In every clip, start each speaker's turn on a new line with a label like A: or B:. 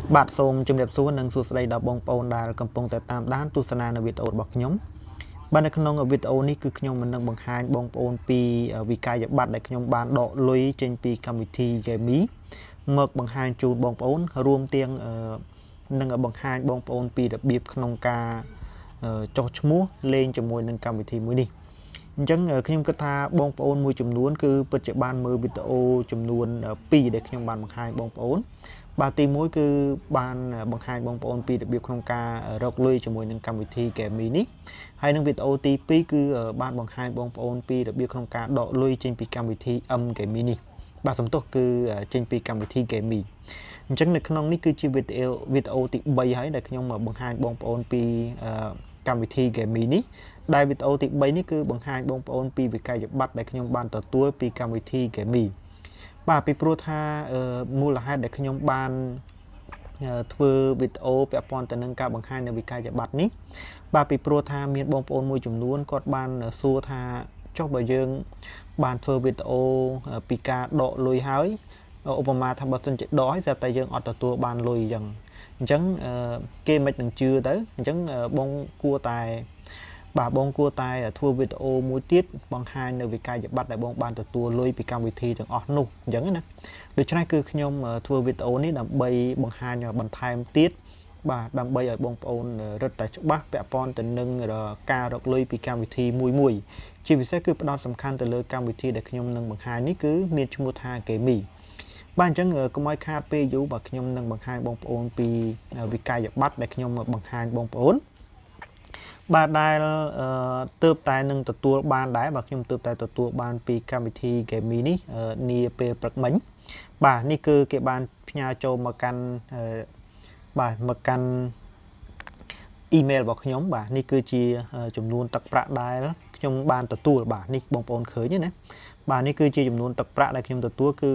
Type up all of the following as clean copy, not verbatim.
A: បាទសូមជម្រាបសួរនិងសួស្តីដល់បងប្អូនដែលកំពុងតែតាមដានទស្សនានៅវីដេអូរបស់ខ្ញុំបាទនៅក្នុងវីដេអូនេះគឺខ្ញុំនឹងបង្ហាញបងប្អូនពីវិក័យប័ត្រដែលខ្ញុំបានដកលុយចេញពីកម្មវិធី Gamee មកបង្ហាញជូនបងប្អូនរួមទាំងនឹងបង្ហាញបងប្អូនពីរបៀបក្នុងការចុះឈ្មោះលេងជាមួយនឹងកម្មវិធីមួយនេះអញ្ចឹងខ្ញុំគិតថាបងប្អូនមួយចំនួនគឺពិតជាបានមើលវីដេអូចំនួន2ដែលខ្ញុំបានបង្ហាញបងប្អូនបាទទី1គឺបានបង្ហាញបងប្អូនពីរបៀបក្នុងការរកលុយជាមួយនឹងកម្មវិធី Gamee នេះហើយនឹងវីដេអូទី2គឺបានបង្ហាញបងប្អូនពីរបៀបក្នុងការដកលុយចេញពីកម្មវិធី Gamee នេះបាទសំទោសគឺចេញពីកម្មវិធី Gamee អញ្ចឹងនៅក្នុងនេះគឺជាវីដេអូទី3ហើយដែលខ្ញុំបង្ហាញបងប្អូនពីកម្មវិធី Gamee នេះដែលវីដេអូទី3នេះគឺបង្ហាញបងប្អូនពីវិក័យប័ត្រដែលខ្ញុំបានទទួលពីកម្មវិធី Gamee បាទពីព្រោះថាមូលហេតុដែលខ្ញុំបានធ្វើវីដេអូពាក់ព័ន្ធទៅនឹងការបង្ហាញនៅវិក័យប័ត្រនេះបាទពីព្រោះថាមានបងប្អូនមួយចំនួនគាត់បានសួរថាចុះបើយើងបានធ្វើវីដេអូពីការដកលុយហើយឧបមាថាបើសិនជាដកហើយស្រាប់តែយើងអត់ទទួលបានលុយអញ្ចឹងគេមិននឹងជឿទៅអញ្ចឹងបងគួរតែធ្វើវីដេអូមួយទៀតបង្ហាញនៅវិក័យប័ត្រដែលបងបានទទួលលុយពីកម្មវិធីទាំងអស់នោះអញ្ចឹងណាដូច្នេះគឺខ្ញុំធ្វើវីដេអូនេះដើម្បីបង្ហាញបន្ថែមទៀតបាទដើម្បីឲ្យបងប្អូនរឹតតែច្បាស់ពាក់ព័ន្ធទៅនឹងការរកលុយពីកម្មវិធីមួយជាពិសេសគឺផ្ដោតសំខាន់ទៅលើកម្មវិធីដែលខ្ញុំនឹងបង្ហាញនេះគឺមានឈ្មោះថា Gamee បាទអញ្ចឹងកុំឲ្យខាតពេលយូរបាទខ្ញុំនឹងបង្ហាញបងប្អូនពីវិក័យប័ត្រដែលខ្ញុំបង្ហាញបងប្អូនបាទដែលទើបតែនឹងទទួលបានដែរបាទខ្ញុំទើបតែទទួលបានពីកម្មវិធី Gamee នេះនាពេលព្រឹកមិញបាទនេះគឺគេបានផ្ញើចូលមកកាន់មកកាន់អ៊ីមែលរបស់ខ្ញុំបាទនេះគឺជាចំនួនទឹកប្រាក់ដែលខ្ញុំបានទទួលបាទនេះបងប្អូនឃើញទេណាបាទនេះគឺជាចំនួនទឹកប្រាក់ដែលខ្ញុំទទួលគឺ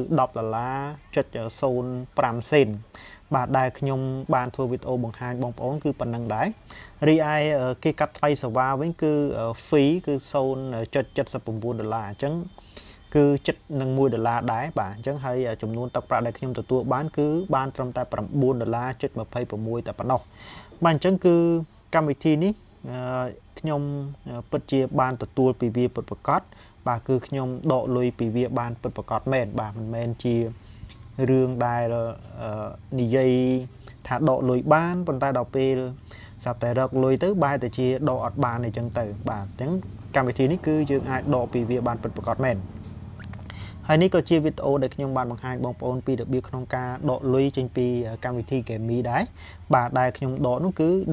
A: $10.05 សេនបាទដែលខ្ញុំបានធ្វើវីដេអូបង្ហាញបងប្អូនគឺប៉ុណ្ណឹងដែររីឯគេកាត់ថ្លៃសេវាវិញគឺ fee គឺ$0.79អញ្ចឹងគឺចិត្តនឹង$1ដែរបាទអញ្ចឹងហើយចំនួនទឹកប្រាក់ដែលខ្ញុំទទួលបានគឺបានត្រឹមតែ$9.26តែប៉ុណ្ណោះបាទអញ្ចឹងគឺកម្មវិធីនេះខ្ញុំពិតជាបានទទួលពីវាពិតប្រាកដបាទគឺខ្ញុំដកលុយពីវាបានពិតប្រាកដមែនបាទមិនមែនជារឿងដែលនិយាយថាដកលុយបានប៉ុន្តែដល់ពេលស្រាប់តែរកលុយទៅបែរទៅជាដកអត់បានអីចឹងទៅបាទអញ្ចឹងកម្មវិធីនេះគឺយើងអាចដកពីវាបានពិតប្រាកដមែនហើយនេះក៏ជាវីដេអូដែលខ្ញុំបានបង្ហាញបងប្អូនពីរបៀបក្នុងការដកលុយចេញពីកម្មវិធី Gamee ដែរបាទដែលខ្ញុំដកនោះគឺ$10.05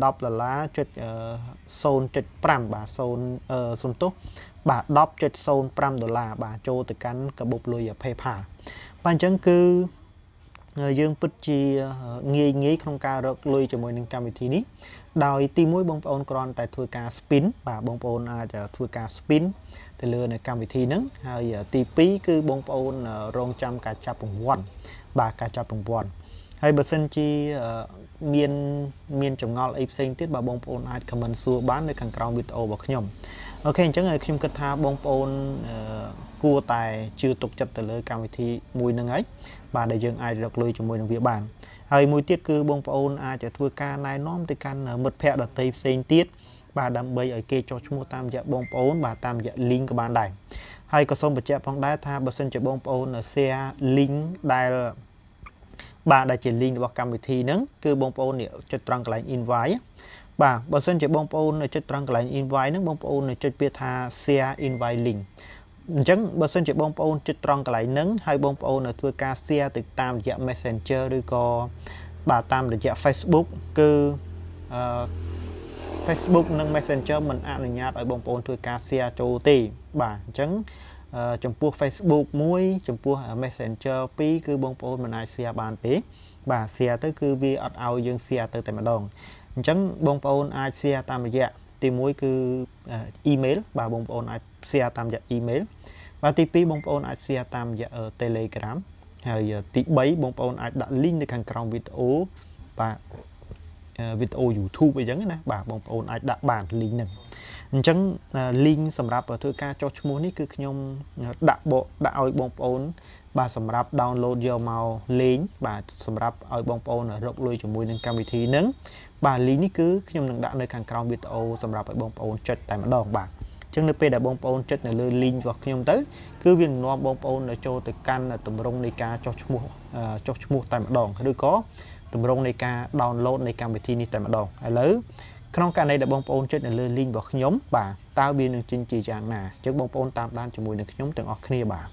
A: បាទសំទោសបាទ$10.05បាទចូលទៅកាន់កាបូបលុយ PayPal បាទអញ្ចឹងគឺយើងពិតជាងាយក្នុងការរកលុយជាមួយនឹងកម្មវិធីនេះដោយទី1បងប្អូនគ្រាន់តែធ្វើការ spin បាទបងប្អូនអាចធ្វើការ spin ទៅលើនៅកម្មវិធីហ្នឹងហើយទី2គឺបងប្អូនរងចាំការចាប់រង្វាន់បាទការចាប់រង្វាន់ហើយបើសិនជាមានចម្ងល់អីផ្សេងទៀតបាទបងប្អូនអាច comment សួរបាននៅខាងក្រោមវីដេអូរបស់ខ្ញុំអូខេអញ្ចឹងខ្ញុំគិតថាបងប្អូនគួរតែជឿទុកចិត្តទៅលើកម្មវិធីមួយហ្នឹងហើយបាទដែលយើងអាចរកលុយជាមួយនឹងវាបានហើយមួយទៀតគឺបងប្អូនអាចធ្វើការណែនាំទៅកាន់មិត្តភ័ក្តិដទៃផ្សេងទៀតបាទដើម្បីឲ្យគេចុះឈ្មោះតាមរយៈបងប្អូនបាទតាមរយៈ link ក៏បានដែរហើយក៏សូមបញ្ជាក់ផងដែរថាបើសិនជាបងប្អូន share link ដែលជា link របស់កម្មវិធីហ្នឹងគឺបងប្អូនចុចត្រង់កន្លែង invite បាទបើសិនជាបងប្អូនចុចត្រង់កន្លែង invite ហ្នឹងបងប្អូនចុចពាក្យថា share invite link អញ្ចឹងបើសិនជាបងប្អូនចុចត្រង់កន្លែងហ្នឹងហើយបងប្អូនធ្វើការ share ទៅតាមរយៈ Messenger ឬក៏បាទតាមរយៈ Facebook គឺ Facebook និង Messenger មិនអនុញ្ញាតឲ្យបងប្អូនធ្វើការ share ចូលទេបាទអញ្ចឹងចំពោះ Facebook 1ចំពោះ Messenger 2គឺបងប្អូនមិនអាច share បានទេបាទ share ទៅគឺវាអត់ឲ្យយើង share ទៅតែម្ដងអញ្ចឹងបងប្អូនអាច share តាមរយៈទី1គឺ email បាទបងប្អូនអាច share តាមរយៈ email បាទទី2បងប្អូនអាច share តាមរយៈ Telegram ហើយទី3បងប្អូនអាចដាក់ link នៅខាងក្រោមវីដេអូបាទវីដេអូ YouTube អីចឹងណាបាទបងប្អូនអាចដាក់បាន link ហ្នឹងអញ្ចឹង link សម្រាប់ធ្វើការចុះឈ្មោះនេះគឺខ្ញុំដាក់ឲ្យបងប្អូនបាទសម្រាប់ download យកមកលេងបាទសម្រាប់ឲ្យបងប្អូនរកលុយជាមួយនឹងកម្មវិធីហ្នឹងបាទ link នេះគឺខ្ញុំនឹងដាក់នៅខាងក្រោមវីដេអូសម្រាប់ឲ្យបងប្អូនចុចតែម្ដងបាទអញ្ចឹងនៅពេលដែលបងប្អូនចុចនៅលើ link របស់ខ្ញុំទៅគឺវានឹងនាំបងប្អូនចូលទៅកាន់ទម្រង់នៃការចុះឈ្មោះតែម្ដងឬក៏ទម្រង់នៃការ download នៃកម្មវិធីនេះតែម្ដងឥឡូវក្នុងករណីដែលបងប្អូនចុចនៅលើ link របស់ខ្ញុំបាទតើវានឹងចេញជាយ៉ាងណាអញ្ចឹងបងប្អូនតាមដានជាមួយនឹងខ្ញុំទាំងអស់គ្នាបាទ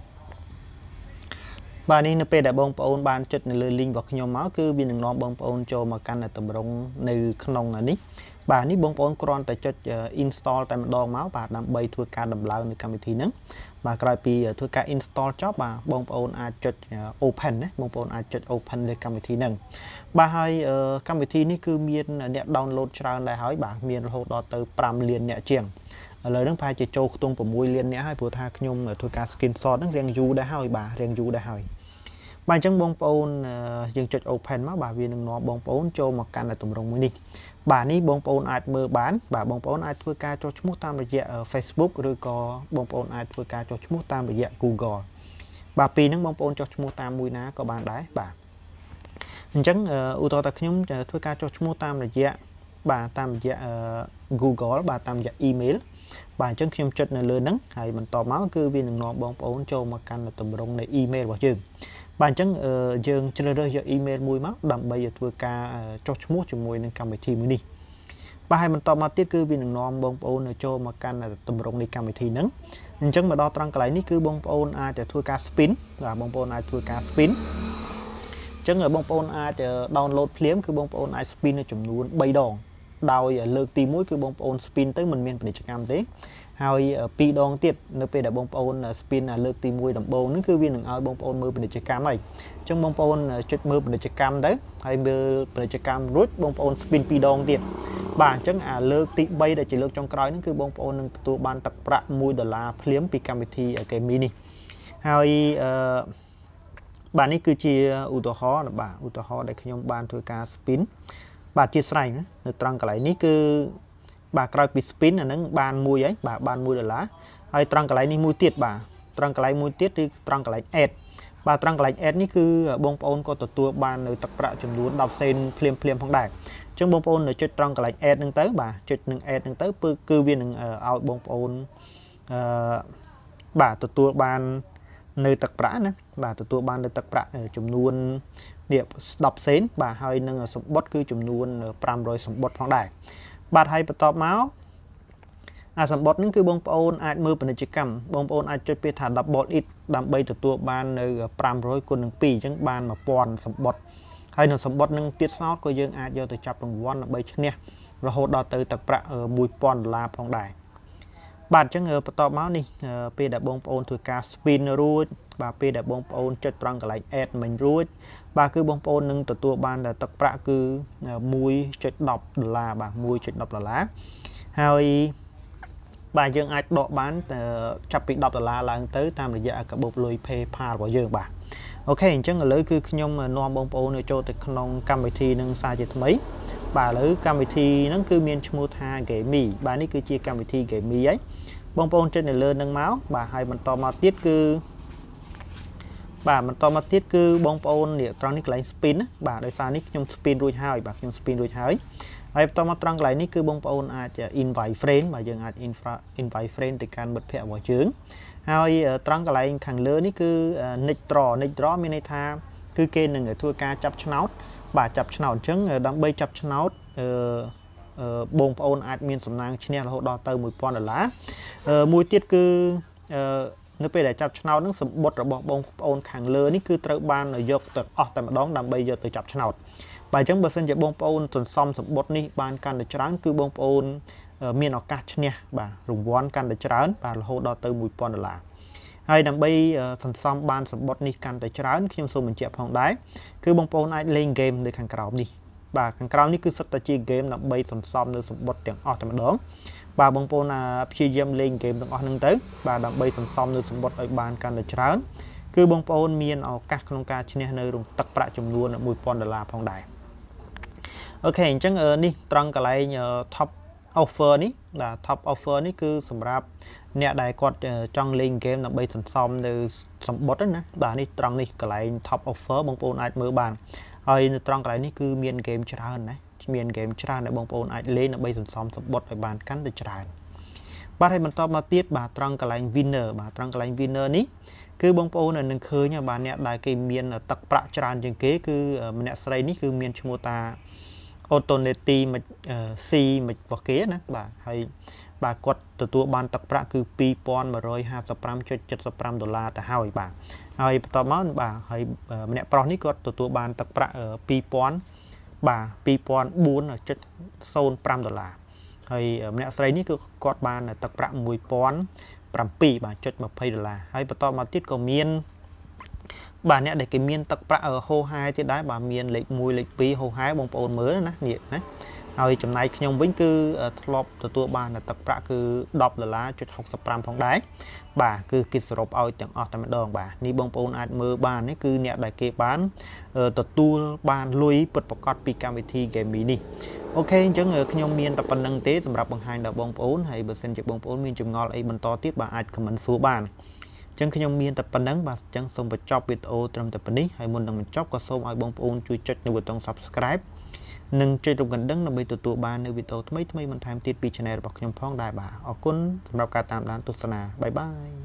A: បាទនេះនៅពេលដែលបងប្អូនបានចុចនៅលើ link របស់ខ្ញុំមកគឺវានឹងនាំបងប្អូនចូលមកកាន់ទម្រង់នៅក្នុងនេះបាទនេះបងប្អូនគ្រាន់តែចុច install តែម្ដងមកបាទដើម្បីធ្វើការដំឡើងនៅកម្មវិធីហ្នឹងបាទក្រោយពីធ្វើការ install ចប់បាទបងប្អូនអាចចុច open ណាបងប្អូនអាចចុច open លើកម្មវិធីហ្នឹងបាទហើយកម្មវិធីនេះគឺមានអ្នក download ច្រើនដែរហើយបាទមានរហូតដល់ទៅ5លានអ្នកជាងឥឡូវហ្នឹងប្រហែលជាចូលខ្ទង់6លានអ្នកហើយព្រោះថាខ្ញុំធ្វើការ screenshot ហ្នឹងរៀងយូរដែរហើយបាទរៀងយូរដែរហើយបាទអញ្ចឹងបងប្អូនយើងចុច open មកបាទវានឹងនាំបងប្អូនចូលមកកាន់ទម្រង់មួយនេះបាទនេះបងប្អូនអាចមើលបានបាទបងប្អូនអាចធ្វើការចុះឈ្មោះតាមរយៈ Facebook ឬក៏បងប្អូនអាចធ្វើការចុះឈ្មោះតាមរយៈ Google បាទពីហ្នឹងបងប្អូនចុះឈ្មោះតាមមួយណាក៏បានដែរបាទអញ្ចឹងឧទាហរណ៍ថាខ្ញុំធ្វើការចុះឈ្មោះតាមរយៈបាទតាមរយៈ Google បាទតាមរយៈ email បាទអញ្ចឹងខ្ញុំចុចនៅលើហ្នឹងហើយបន្តមកគឺវានឹងនាំបងប្អូនចូលមកកាន់ទម្រង់នៃ email របស់យើងបាទអញ្ចឹងយើងជ្រើសរើសយក email មួយមកដើម្បីធ្វើការចុះឈ្មោះជាមួយនឹងកម្មវិធីមួយនេះបាទហើយបន្តមកទៀតគឺវានឹងនាំបងប្អូនចូលមកកាន់ទម្រង់នៃកម្មវិធីហ្នឹងអញ្ចឹងមកដល់ត្រង់កន្លែងនេះគឺបងប្អូនអាចធ្វើការ spin បាទបងប្អូនអាចធ្វើការ spin អញ្ចឹងបងប្អូនអាច download ភ្លាមគឺបងប្អូនអាច spin ចំនួន3ដងដោយលើកទី1គឺបងប្អូន spin ទៅមិនមានពាណិជ្ជកម្មទេហើយ2ដងទៀតនៅពេលដែលបងប្អូន spin លើកទី1ដំបូងហ្នឹងគឺវានឹងឲ្យបងប្អូនមើលពាណិជ្ជកម្មហើយអញ្ចឹងបងប្អូនចុចមើលពាណិជ្ជកម្មទៅហើយមើលពាណិជ្ជកម្មរួចបងប្អូន spin 2ដងទៀតបាទអញ្ចឹងអាលើកទី3ដែលជាលើកចុងក្រោយហ្នឹងគឺបងប្អូននឹងទទួលបានទឹកប្រាក់$1ភ្លាមពីកម្មវិធី Gamee នេះហើយបាទនេះគឺជាឧទាហរណ៍បាទឧទាហរណ៍ដែលខ្ញុំបានធ្វើការ spin បាទជាស្រ័យណានៅត្រង់កន្លែងនេះគឺបាទក្រោយពី spin អាហ្នឹងបានមួយហើយបាទបាន$1ហើយត្រង់កន្លែងនេះមួយទៀតបាទត្រង់កន្លែងមួយទៀតគឺត្រង់កន្លែង add បាទត្រង់កន្លែង add នេះគឺបងប្អូនក៏ទទួលបាននៅទឹកប្រាក់ចំនួន10សេនភ្លាមផងដែរអញ្ចឹងបងប្អូនចុចត្រង់កន្លែង add ហ្នឹងទៅបាទចុចនឹង add ហ្នឹងទៅគឺវានឹងឲ្យបងប្អូនបាទទទួលបាននៅទឹកប្រាក់ណាបាទទទួលបាននៅទឹកប្រាក់ចំនួននេះ10សេនបាទហើយនឹងសម្បត្តិគឺចំនួន500សម្បត្តិផងដែរបាទហើយបន្ទាប់មកអាសម្បត្តិហ្នឹងគឺបងប្អូនអាចមើលពាណិជ្ជកម្មបងប្អូនអាចចុចពាក្យថា double it ដើម្បីទទួលបាននៅ500គុណនឹង2អញ្ចឹងបាន1000សម្បត្តិហើយនៅសម្បត្តិនឹងទៀតសោតក៏យើងអាចយកទៅចាប់រង្វាន់ដើម្បីឈ្នះរហូតដល់ទៅទឹកប្រាក់$1000ផងដែរបាទអញ្ចឹងបន្ទាប់មកនេះពេលដែលបងប្អូនធ្វើការ spin រួចបាទពេលដែលបងប្អូនចុចត្រង់កន្លែង add មិញរួចបាទគឺបងប្អូននឹងទទួលបានទឹកប្រាក់គឺ$1.10បាទ$1.10ហើយបាទយើងអាចដកបានចាប់ពី$10ឡើងទៅតាមរយៈកាបូបលុយ PayPal របស់យើងបាទអូខេអញ្ចឹងឥឡូវគឺខ្ញុំនាំបងប្អូនចូលទៅក្នុងកម្មវិធីនឹងសារជាថ្មីបាទឥឡូវកម្មវិធីហ្នឹងគឺមានឈ្មោះថា Gamee បាទនេះគឺជាកម្មវិធី Gamee ហើយបងប្អូនចុចនៅលើហ្នឹងមកបាទហើយបន្តមកទៀតគឺបាទបន្តមកទៀតគឺបងប្អូននេះត្រង់នេះកន្លែង spin ណាបាទដោយសារនេះខ្ញុំ spin រួចហើយបាទខ្ញុំ spin រួចហើយហើយបន្តមកត្រង់កន្លែងនេះគឺបងប្អូនអាច invite friend បាទយើងអាច invite friend ទៅកាន់មិត្តភ័ក្តិរបស់យើងហើយត្រង់កន្លែងខាងលើនេះគឺ nick draw មានន័យថាគឺគេនឹងធ្វើការចាប់ឆ្នោតបាទចាប់ឆ្នោតអញ្ចឹងដើម្បីចាប់ឆ្នោតបងប្អូនអាចមានសំណាងឈ្នះរហូតដល់ទៅ$1000មួយទៀតគឺនៅពេលដែលចាប់ឆ្នោតហ្នឹងសម្បត្តិរបស់បងប្អូនខាងលើនេះគឺត្រូវបានយកទៅអស់តែម្ដងដើម្បីយកទៅចាប់ឆ្នោតបាទអញ្ចឹងបើសិនជាបងប្អូនសន្សំសម្បត្តិនេះបានកាន់តែច្រើនគឺបងប្អូនមានឱកាសឈ្នះបាទរង្វាន់កាន់តែច្រើនបាទរហូតដល់ទៅ$1000ហើយដើម្បីសន្សំបានសម្បត្តិនេះកាន់តែច្រើនខ្ញុំសូមបញ្ជាក់ផងដែរគឺបងប្អូនអាចលេងហ្គេមនៅខាងក្រោមនេះបាទខាងក្រោមនេះគឺសុទ្ធតែជាហ្គេមដើម្បីសន្សំនៅសម្បត្តិទាំងអស់តែម្ដងបាទបងប្អូនព្យាយាមលេងហ្គេមទាំងអស់ហ្នឹងទៅបាទដើម្បីសន្សំនៅសម្បត្តិឲ្យបានកាន់តែច្រើនគឺបងប្អូនមានឱកាសក្នុងការឈ្នះនៅទឹកប្រាក់ចំនួន$1000ផងដែរអូខេអញ្ចឹងនេះត្រង់កន្លែង top offer នេះបាទ top offer នេះគឺសម្រាប់អ្នកដែលគាត់ចង់លេងហ្គេមដើម្បីសន្សំនៅសម្បត្តិណាបាទនេះត្រង់នេះកន្លែង top offer បងប្អូនអាចមើលបានហើយនៅត្រង់កន្លែងនេះគឺមានហ្គេមច្រើនណាមានហ្គេមច្រើនដែលបងប្អូនអាចលេងដើម្បីសន្សំសម្បត្តិឲ្យបានកាន់តែច្រើនបាទហើយបន្តមកទៀតបាទត្រង់កន្លែង winner បាទត្រង់កន្លែង winner នេះគឺបងប្អូននឹងឃើញបាទអ្នកដែលគេមានទឹកប្រាក់ច្រើនជាងគេគឺម្នាក់ស្រីនេះគឺមានឈ្មោះថា Autoneti មក C មករបស់គេណាបាទហើយបាទគាត់ទទួលបានទឹកប្រាក់គឺ $2155.75 ដុល្លារទៅហើយបាទហើយបន្តមកបាទហើយម្នាក់ប្រុសនេះគាត់ទទួលបានទឹកប្រាក់ $2000 បាទ $2004.05 ដុល្លារហើយម្នាក់ស្រីនេះគឺគាត់បានទឹកប្រាក់$1007 បាទ.20 ដុល្លារហើយបន្តមកទៀតក៏មានបាទអ្នកដែលគេមានទឹកប្រាក់ហូហែទៀតដែរបាទមានលេខ1លេខ2ហូហែបងប្អូនមើលណានេះណាហើយចំណែកខ្ញុំវិញគឺធ្លាប់ទទួលបានទឹកប្រាក់គឺ$10.65 ផងដែរបាទគឺគេសរុបឲ្យទាំងអស់តែម្ដងបាទនេះបងប្អូនអាចមើលបាននេះគឺអ្នកដែលគេបានទទួលបានលុយពិតប្រាកដពីកម្មវិធី Gamee នេះអូខេអញ្ចឹងខ្ញុំមានតែប៉ុណ្្នឹងទេសម្រាប់បង្ហាញដល់បងប្អូនហើយបើសិនជាបងប្អូនមានចម្ងល់អីបន្តទៀតបាទអាច comment សួរបានអញ្ចឹងខ្ញុំមានតែប៉ុណ្្នឹងបាទអញ្ចឹងសូមបញ្ចប់វីដេអូត្រឹមតែប៉ុណ្នេះហើយមុននឹងបញ្ចប់ក៏សូមឲ្យបងប្អូនជួយចុចនៅប៊ូតុង Subscribe និងចុចរូបកណ្ដឹងដើម្បីទទួលបាននូវវីដេអូថ្មីៗបន្ថែមទៀតពី Channel របស់ខ្ញុំផងដែរបាទអរគុណសម្រាប់ការតាមដានទស្សនាបាយបាយ